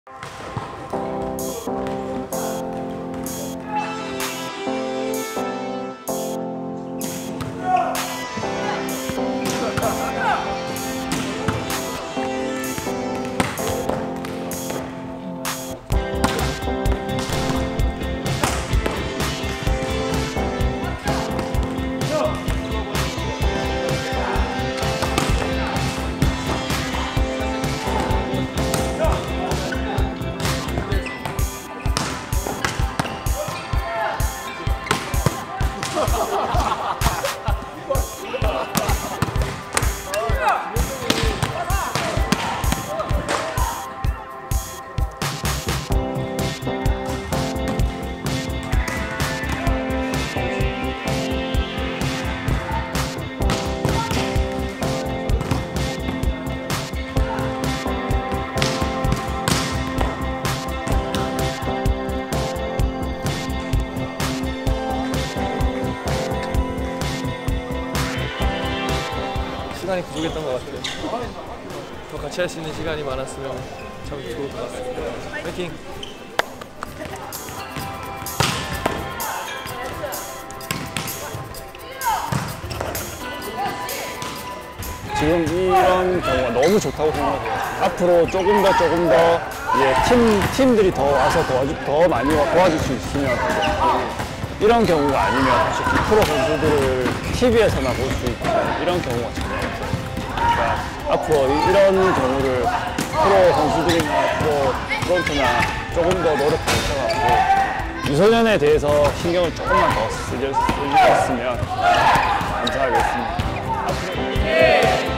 시간이 부족했던 것 같아요. 더 같이 할 수 있는 시간이 많았으면 참 좋을 것 같습니다. 파이팅! 지금 이런 경우가 너무 좋다고 생각해요. 앞으로 조금 더 팀들이 더 와서 더 많이 도와줄 수 있으면 이런 경우가 아니면 솔직히 프로 선수들을 TV에서나 볼 수 있는 이런 경우가 전혀 없어요. 그러니까 앞으로 이런 경우를 프로 선수들이나 프로 프론트나 조금 더 노력하셔서 유소년에 대해서 신경을 조금만 더 쓰셨으면 감사하겠습니다. 앞으로